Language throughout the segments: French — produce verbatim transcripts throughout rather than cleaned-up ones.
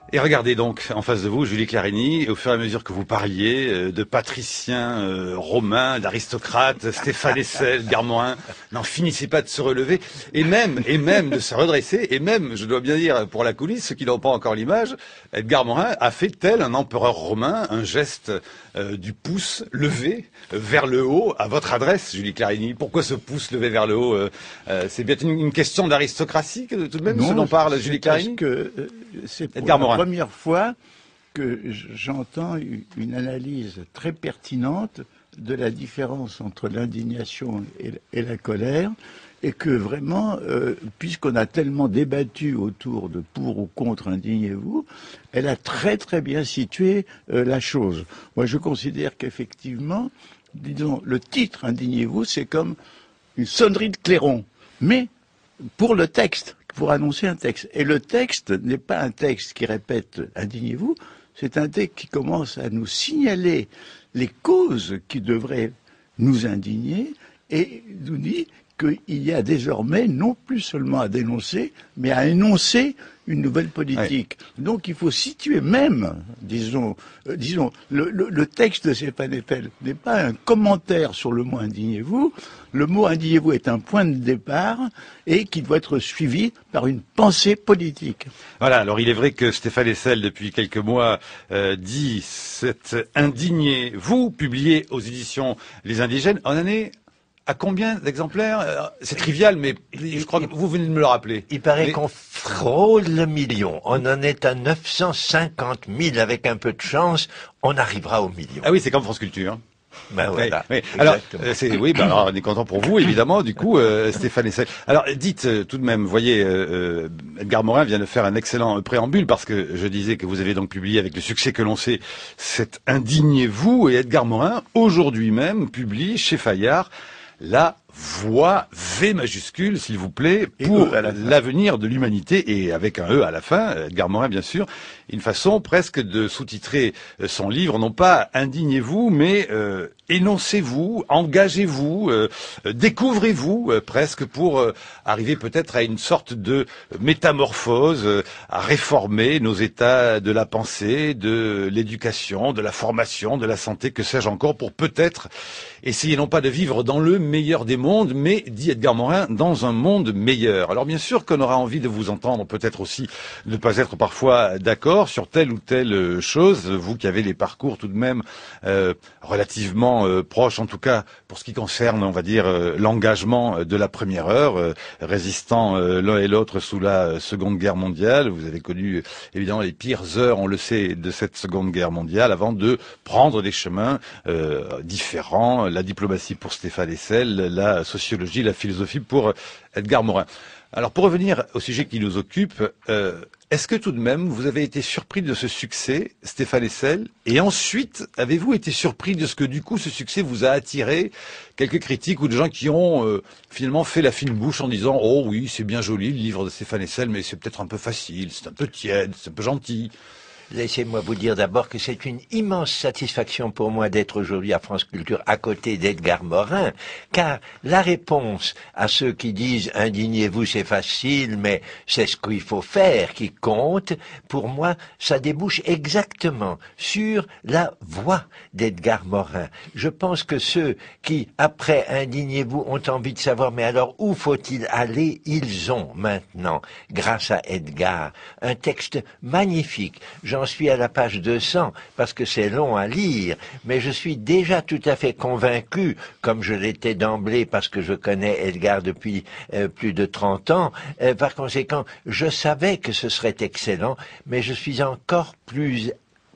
Et regardez donc en face de vous Julie Clarini, et au fur et à mesure que vous parliez euh, de patriciens euh, romains, d'aristocrates, Stéphane Hessel, Edgar Morin, n'en finissez pas de se relever, et même, et même de se redresser, et même, je dois bien dire pour la coulisse, ceux qui n'ont pas encore l'image, Edgar Morin a fait tel un empereur romain, un geste euh, du pouce levé vers le haut à votre adresse, Julie Clarini. Pourquoi ce pouce levé vers le haut euh, euh, C'est bien une, une question d'aristocratie que tout de même, non, ce dont parle Julie Clarini. Que euh, c'est pour Edgar la Morin. première fois que j'entends une analyse très pertinente de la différence entre l'indignation et, et la colère, et que vraiment, euh, puisqu'on a tellement débattu autour de pour ou contre indignez-vous, elle a très très bien situé euh, la chose. Moi, je considère qu'effectivement, disons, le titre indignez-vous, c'est comme une sonnerie de clairon, mais pour le texte, pour annoncer un texte. Et le texte n'est pas un texte qui répète « indignez-vous », c'est un texte qui commence à nous signaler les causes qui devraient nous indigner et nous dit qu'il y a désormais non plus seulement à dénoncer, mais à énoncer une nouvelle politique. Ouais. Donc il faut situer même, disons, euh, disons le, le, le texte de Stéphane Hessel n'est pas un commentaire sur le mot indignez-vous. Le mot indignez-vous est un point de départ et qui doit être suivi par une pensée politique. Voilà, alors il est vrai que Stéphane Hessel, depuis quelques mois, euh, dit cet indignez-vous, publié aux éditions Les Indigènes, en année... À combien d'exemplaires? C'est trivial, mais je crois que vous venez de me le rappeler. Il paraît mais... qu'on frôle le million. On en est à neuf cent cinquante mille. Avec un peu de chance, on arrivera au million. Ah oui, c'est comme France Culture. Hein. Ben voilà. Oui, oui. Alors, euh, c'est, oui, ben alors, on est content pour vous, évidemment, du coup, euh, Stéphane Hessel. Alors, dites euh, tout de même, voyez, euh, Edgar Morin vient de faire un excellent préambule, parce que je disais que vous avez donc publié, avec le succès que l'on sait, cet indignez-vous, et Edgar Morin, aujourd'hui même, publie chez Fayard La Voix, V majuscule, s'il vous plaît, pour l'avenir de l'humanité, et avec un E à la fin, Edgar Morin, bien sûr, une façon presque de sous-titrer son livre, non pas indignez-vous, mais euh, énoncez-vous, engagez-vous, euh, découvrez-vous, euh, presque pour euh, arriver peut-être à une sorte de métamorphose, euh, à réformer nos états de la pensée, de l'éducation, de la formation, de la santé, que sais-je encore, pour peut-être essayer non pas de vivre dans le meilleur des mondes, mais, dit Edgar Morin, dans un monde meilleur. Alors bien sûr qu'on aura envie de vous entendre, peut-être aussi ne pas être parfois d'accord sur telle ou telle chose, vous qui avez les parcours tout de même euh, relativement euh, proches, en tout cas pour ce qui concerne, on va dire, euh, l'engagement de la première heure, euh, résistant euh, l'un et l'autre sous la Seconde Guerre mondiale. Vous avez connu évidemment les pires heures, on le sait, de cette Seconde Guerre mondiale, avant de prendre des chemins euh, différents, la diplomatie pour Stéphane Hessel, la sociologie, la philosophie pour Edgar Morin. Alors pour revenir au sujet qui nous occupe, euh, est-ce que tout de même vous avez été surpris de ce succès, Stéphane Hessel, et ensuite avez-vous été surpris de ce que du coup ce succès vous a attiré quelques critiques ou de gens qui ont euh, finalement fait la fine bouche en disant « Oh oui, c'est bien joli le livre de Stéphane Hessel, mais c'est peut-être un peu facile, c'est un peu tiède, c'est un peu gentil ». Laissez-moi vous dire d'abord que c'est une immense satisfaction pour moi d'être aujourd'hui à France Culture à côté d'Edgar Morin, car la réponse à ceux qui disent « indignez-vous, c'est facile, mais c'est ce qu'il faut faire qui compte », pour moi, ça débouche exactement sur la voix d'Edgar Morin. Je pense que ceux qui, après « indignez-vous », ont envie de savoir « mais alors où faut-il aller ?» Ils ont maintenant, grâce à Edgar, un texte magnifique. J'en suis à la page deux cents, parce que c'est long à lire, mais je suis déjà tout à fait convaincu, comme je l'étais d'emblée, parce que je connais Edgar depuis euh, plus de trente ans, euh, par conséquent, je savais que ce serait excellent, mais je suis encore plus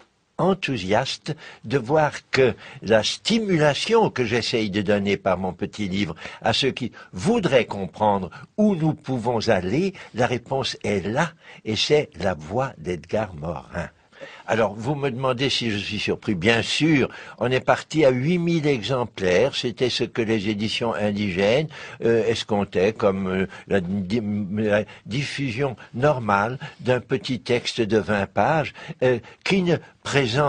enthousiaste de voir que la stimulation que j'essaye de donner par mon petit livre à ceux qui voudraient comprendre où nous pouvons aller, la réponse est là, et c'est la voix d'Edgar Morin. Alors, vous me demandez si je suis surpris. Bien sûr, on est parti à huit mille exemplaires. C'était ce que les éditions indigènes euh, escomptaient comme euh, la, la diffusion normale d'un petit texte de vingt pages euh, qui ne présente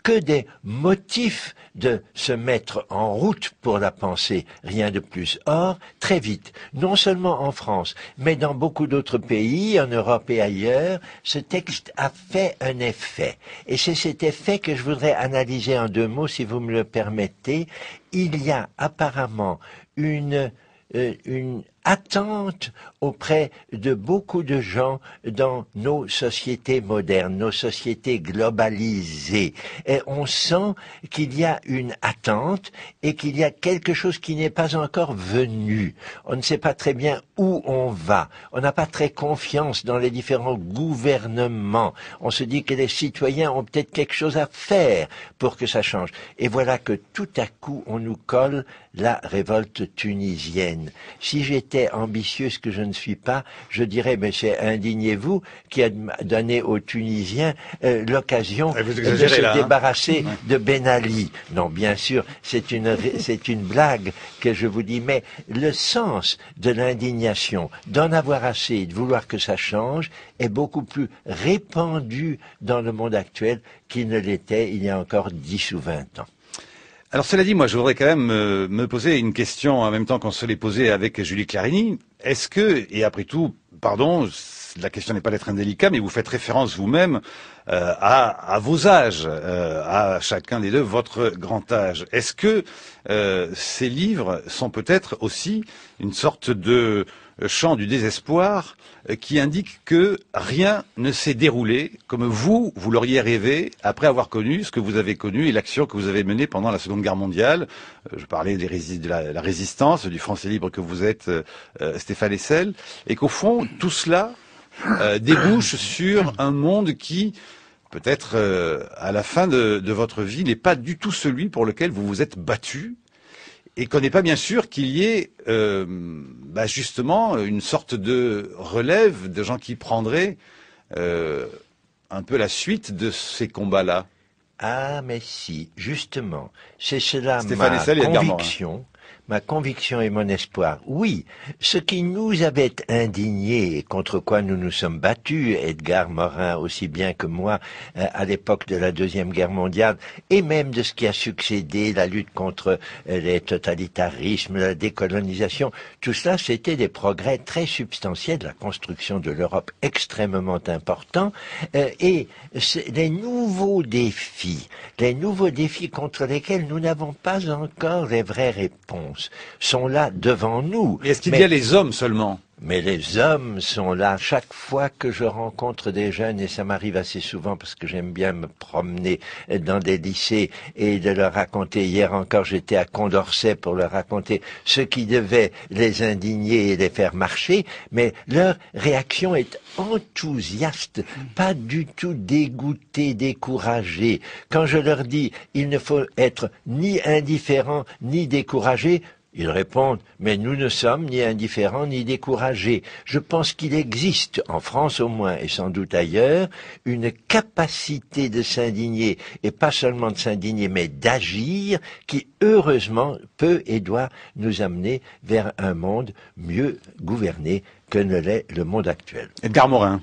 que des motifs de se mettre en route pour la pensée, rien de plus. Or, très vite, non seulement en France, mais dans beaucoup d'autres pays, en Europe et ailleurs, ce texte a fait un effet. Et c'est cet effet que je voudrais analyser en deux mots, si vous me le permettez. Il y a apparemment une, euh, une attente auprès de beaucoup de gens dans nos sociétés modernes, nos sociétés globalisées. Et on sent qu'il y a une attente et qu'il y a quelque chose qui n'est pas encore venu. On ne sait pas très bien où on va. On n'a pas très confiance dans les différents gouvernements. On se dit que les citoyens ont peut-être quelque chose à faire pour que ça change. Et voilà que tout à coup, on nous colle la révolte tunisienne. Si j'étais ambitieux, ce que je ne suis pas, je dirais, mais c'est indignez-vous qui a donné aux Tunisiens euh, l'occasion de se là, débarrasser hein. de Ben Ali. Non, bien sûr, c'est une, c'est une blague que je vous dis, mais le sens de l'indignation, d'en avoir assez, de vouloir que ça change, est beaucoup plus répandu dans le monde actuel qu'il ne l'était il y a encore dix ou vingt ans. Alors cela dit, moi je voudrais quand même euh, me poser une question en même temps qu'on se l'est posée avec Julie Clarini. Est-ce que, et après tout, pardon, la question n'est pas d'être indélicat, mais vous faites référence vous-même euh, à, à vos âges, euh, à chacun des deux, votre grand âge. Est-ce que euh, ces livres sont peut-être aussi une sorte de chant du désespoir euh, qui indique que rien ne s'est déroulé comme vous, vous l'auriez rêvé après avoir connu ce que vous avez connu et l'action que vous avez menée pendant la Seconde Guerre mondiale. Euh, je parlais des rési de la, la résistance, du Français libre que vous êtes, euh, Stéphane Hessel, et qu'au fond, tout cela euh, débouche sur un monde qui, peut-être euh, à la fin de, de votre vie, n'est pas du tout celui pour lequel vous vous êtes battu, et qu'on n'est pas bien sûr qu'il y ait euh, bah justement une sorte de relève de gens qui prendraient euh, un peu la suite de ces combats-là. Ah, mais si, justement, c'est cela Stéphane ma Hessel et Edgar Morin. conviction. Ma conviction et mon espoir. Oui, ce qui nous avait indignés et contre quoi nous nous sommes battus, Edgar Morin aussi bien que moi, euh, à l'époque de la Deuxième Guerre mondiale, et même de ce qui a succédé, la lutte contre euh, les totalitarismes, la décolonisation, tout cela, c'était des progrès très substantiels, la construction de l'Europe extrêmement important, euh, et les nouveaux défis, les nouveaux défis contre lesquels nous n'avons pas encore les vraies réponses, sont là devant nous. Est-ce qu'il mais, y a les hommes seulement? Mais les hommes sont là. Chaque fois que je rencontre des jeunes, et ça m'arrive assez souvent parce que j'aime bien me promener dans des lycées et de leur raconter, hier encore j'étais à Condorcet pour leur raconter ce qui devait les indigner et les faire marcher, mais leur réaction est enthousiaste, pas du tout dégoûtée, découragée. Quand je leur dis, il ne faut être ni indifférent ni découragé, ils répondent, mais nous ne sommes ni indifférents ni découragés. Je pense qu'il existe, en France au moins, et sans doute ailleurs, une capacité de s'indigner, et pas seulement de s'indigner, mais d'agir, qui heureusement peut et doit nous amener vers un monde mieux gouverné que ne l'est le monde actuel. Edgar Morin.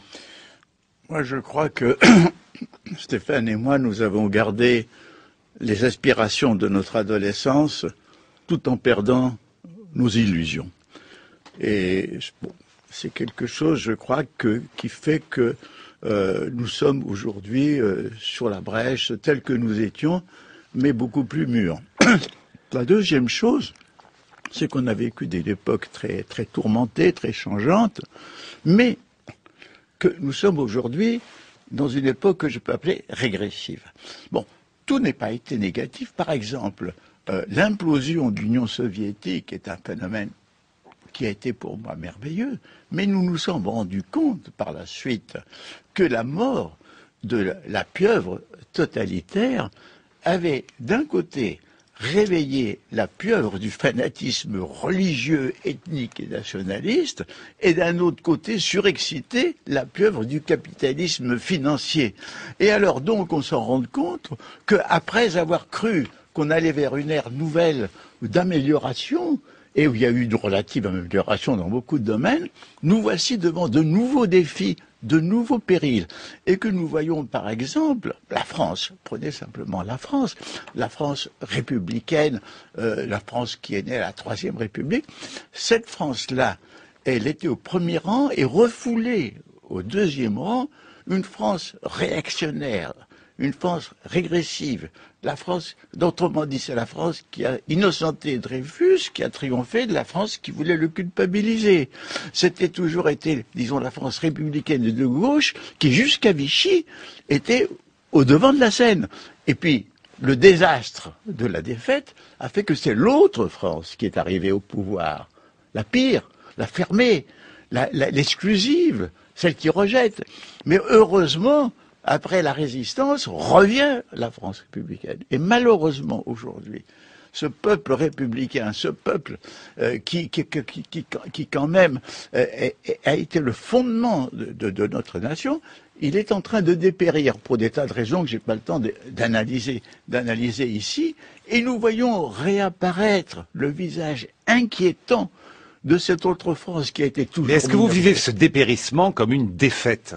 Moi, je crois que Stéphane et moi, nous avons gardé les aspirations de notre adolescence tout en perdant nos illusions. Et bon, c'est quelque chose, je crois, que, qui fait que euh, nous sommes aujourd'hui euh, sur la brèche telle que nous étions, mais beaucoup plus mûrs. La deuxième chose, c'est qu'on a vécu des époques très, très tourmentées, très changeantes, mais que nous sommes aujourd'hui dans une époque que je peux appeler régressive. Bon, tout n'est pas été négatif. Par exemple, Euh, l'implosion de l'Union soviétique est un phénomène qui a été pour moi merveilleux, mais nous nous sommes rendus compte par la suite que la mort de la pieuvre totalitaire avait d'un côté réveillé la pieuvre du fanatisme religieux, ethnique et nationaliste, et d'un autre côté surexcité la pieuvre du capitalisme financier. Et alors donc on s'en rend compte qu'après avoir cru qu'on allait vers une ère nouvelle d'amélioration, et où il y a eu une relative amélioration dans beaucoup de domaines, nous voici devant de nouveaux défis, de nouveaux périls, et que nous voyons par exemple la France, prenez simplement la France, la France républicaine, euh, la France qui est née à la Troisième République, cette France-là, elle était au premier rang et refoulée au deuxième rang, une France réactionnaire, une France régressive. La France, autrement dit, c'est la France qui a innocenté Dreyfus, qui a triomphé de la France qui voulait le culpabiliser. C'était toujours été, disons, la France républicaine et de gauche, qui jusqu'à Vichy était au devant de la scène. Et puis, le désastre de la défaite a fait que c'est l'autre France qui est arrivée au pouvoir. La pire, la fermée, la, la, l'exclusive, celle qui rejette. Mais heureusement, après la résistance, revient la France républicaine. Et malheureusement, aujourd'hui, ce peuple républicain, ce peuple euh, qui, qui, qui, qui, qui, quand même, euh, a été le fondement de, de, de notre nation, il est en train de dépérir pour des tas de raisons que j'ai pas le temps d'analyser, d'analyser ici. Et nous voyons réapparaître le visage inquiétant de cette autre France qui a été toujours... Mais est-ce que vous vivez ce dépérissement comme une défaite,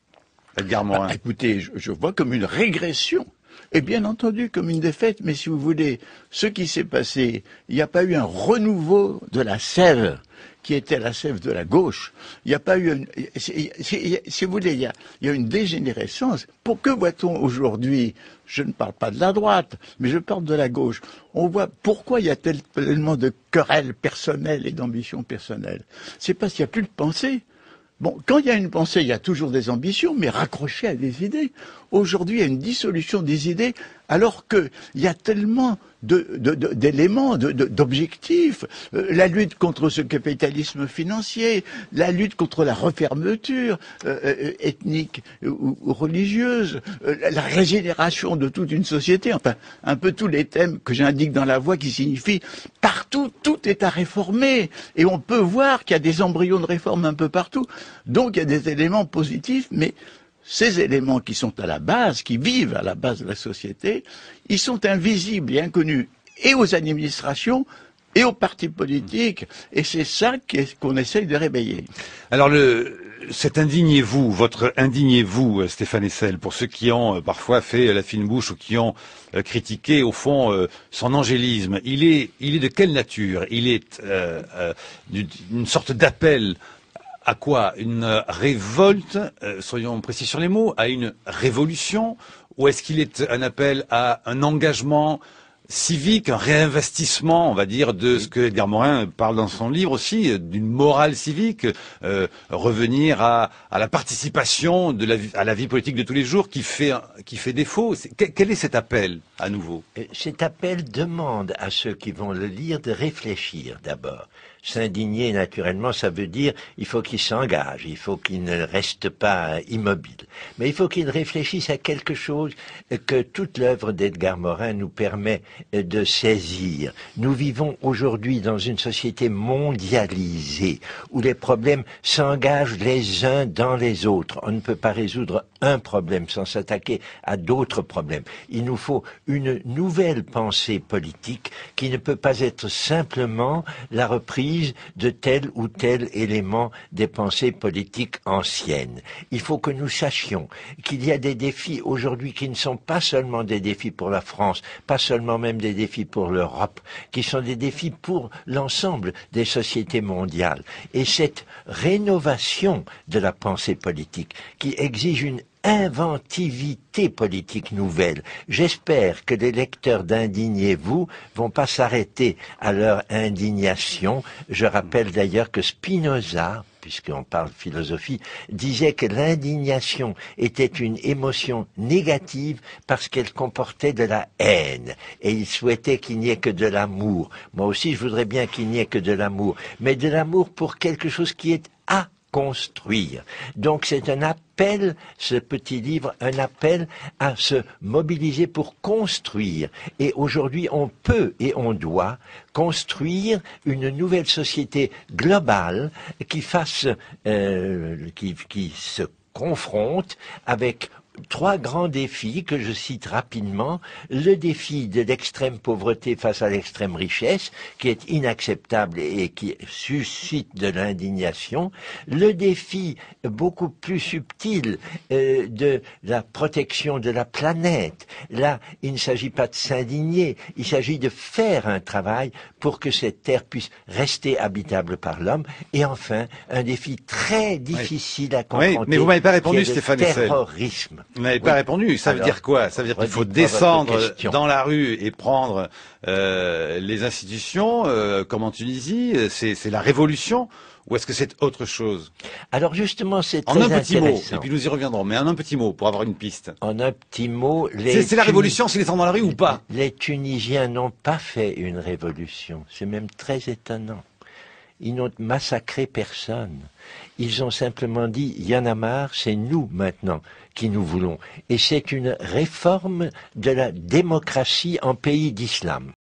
Edgar Morin? Ah, écoutez, je, je vois comme une régression, et bien entendu comme une défaite, mais si vous voulez, ce qui s'est passé, il n'y a pas eu un renouveau de la sève, qui était la sève de la gauche. Il n'y a pas eu... Une, si, si, si vous voulez, il y, a, il y a une dégénérescence. Pour que voit-on aujourd'hui? Je ne parle pas de la droite, mais je parle de la gauche. On voit pourquoi il y a tellement de querelles personnelles et d'ambitions personnelles. C'est parce qu'il n'y a plus de pensée. Bon, quand il y a une pensée, il y a toujours des ambitions, mais raccrochées à des idées. Aujourd'hui, il y a une dissolution des idées, alors qu'il y a tellement de, de, de, d'éléments, de, de, d'objectifs. Euh, la lutte contre ce capitalisme financier, la lutte contre la refermeture euh, euh, ethnique ou, ou religieuse, euh, la régénération de toute une société, enfin, un peu tous les thèmes que j'indique dans la voie qui signifient partout, tout est à réformer. Et on peut voir qu'il y a des embryons de réforme un peu partout. Donc il y a des éléments positifs, mais ces éléments qui sont à la base, qui vivent à la base de la société, ils sont invisibles et inconnus et aux administrations et aux partis politiques. Et c'est ça qu'on essaye de réveiller. Alors, le, cet indignez-vous, votre indignez-vous, Stéphane Hessel, pour ceux qui ont euh, parfois fait la fine bouche ou qui ont euh, critiqué, au fond, euh, son angélisme, il est, il est de quelle nature? Il est euh, euh, d'une sorte d'appel à quoi? Une révolte, euh, soyons précis sur les mots, à une révolution? Ou est-ce qu'il est un appel à un engagement civique, un réinvestissement, on va dire, de ce que Edgar Morin parle dans son livre aussi, d'une morale civique, euh, revenir à, à la participation de la, à la vie politique de tous les jours qui fait, qui fait défaut? Quel est cet appel, à nouveau? Cet appel demande à ceux qui vont le lire de réfléchir d'abord. S'indigner, naturellement, ça veut dire il faut qu'ils s'engagent, il faut qu'ils ne restent pas immobiles. Mais il faut qu'ils réfléchissent à quelque chose que toute l'œuvre d'Edgar Morin nous permet de saisir. Nous vivons aujourd'hui dans une société mondialisée où les problèmes s'engagent les uns dans les autres. On ne peut pas résoudre un problème sans s'attaquer à d'autres problèmes. Il nous faut une nouvelle pensée politique qui ne peut pas être simplement la reprise de tel ou tel élément des pensées politiques anciennes. Il faut que nous sachions qu'il y a des défis aujourd'hui qui ne sont pas seulement des défis pour la France, pas seulement même des défis pour l'Europe, qui sont des défis pour l'ensemble des sociétés mondiales. Et cette rénovation de la pensée politique qui exige une inventivité politique nouvelle. J'espère que les lecteurs d'Indignez-vous vont pas s'arrêter à leur indignation. Je rappelle d'ailleurs que Spinoza, puisqu'on parle philosophie, disait que l'indignation était une émotion négative parce qu'elle comportait de la haine. Et il souhaitait qu'il n'y ait que de l'amour. Moi aussi, je voudrais bien qu'il n'y ait que de l'amour. Mais de l'amour pour quelque chose qui est à construire. Donc c'est un appel, ce petit livre, un appel à se mobiliser pour construire. Et aujourd'hui, on peut et on doit construire une nouvelle société globale qui fasse, euh, qui, qui se confronte avec trois grands défis que je cite rapidement. Le défi de l'extrême pauvreté face à l'extrême richesse, qui est inacceptable et qui suscite de l'indignation. Le défi beaucoup plus subtil euh, de la protection de la planète. Là, il ne s'agit pas de s'indigner, il s'agit de faire un travail pour que cette terre puisse rester habitable par l'homme. Et enfin, un défi très difficile oui. à confronter. Oui, mais vous m'avez pas répondu, Stéphane Hessel. Le terrorisme. Vous m'avez oui. pas répondu. Ça veut Alors, dire quoi? Ça veut dire qu'il faut descendre dans la rue et prendre euh, les institutions, euh, comme en Tunisie. C'est, c'est la révolution, ou est-ce que c'est autre chose? Alors justement, c'est très En un petit mot, intéressant. et puis nous y reviendrons, mais en un petit mot, pour avoir une piste. En un petit mot, les c'est, c'est la Tunis- révolution, c'est descendre dans la rue ou pas? Les Tunisiens n'ont pas fait une révolution. C'est même très étonnant. Ils n'ont massacré personne. Ils ont simplement dit, il y en a marre, c'est nous maintenant qui nous voulons. Et c'est une réforme de la démocratie en pays d'islam.